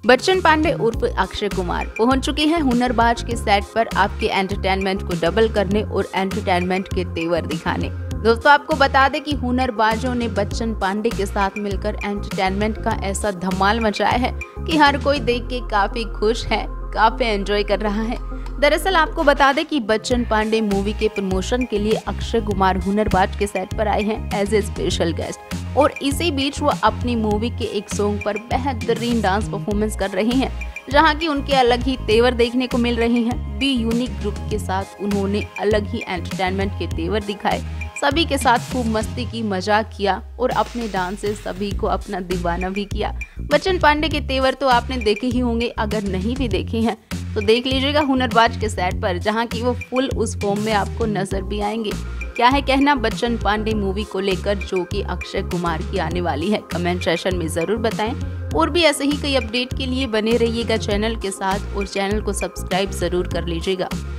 बच्चन पांडे उर्फ अक्षय कुमार पहुंच चुके हैं हुनरबाज के सेट पर आपके एंटरटेनमेंट को डबल करने और एंटरटेनमेंट के तेवर दिखाने। दोस्तों, आपको बता दें कि हुनरबाजों ने बच्चन पांडे के साथ मिलकर एंटरटेनमेंट का ऐसा धमाल मचाया है कि हर कोई देख के काफी खुश है, काफी एंजॉय कर रहा है। दरअसल आपको बता दें कि बच्चन पांडे मूवी के प्रमोशन के लिए अक्षय कुमार हुनरबाज के सेट पर आए हैं एज ए स्पेशल गेस्ट, और इसी बीच वो अपनी मूवी के एक सॉन्ग पर बेहतरीन डांस परफॉर्मेंस कर रहे हैं, जहां की उनके अलग ही तेवर देखने को मिल रहे हैं। बी यूनिक ग्रुप के साथ उन्होंने अलग ही एंटरटेनमेंट के तेवर दिखाए, सभी के साथ खूब मस्ती की, मजाक किया और अपने डांस से सभी को अपना दीवाना भी किया। बच्चन पांडे के तेवर तो आपने देखे ही होंगे, अगर नहीं भी देखे हैं तो देख लीजिएगा हुनरबाज के सेट पर, जहां की वो फुल उस फॉर्म में आपको नजर भी आएंगे। क्या है कहना बच्चन पांडे मूवी को लेकर, जो कि अक्षय कुमार की आने वाली है? कमेंट सेक्शन में जरूर बताएं। और भी ऐसे ही कई अपडेट के लिए बने रहिएगा चैनल के साथ, और चैनल को सब्सक्राइब जरूर कर लीजिएगा।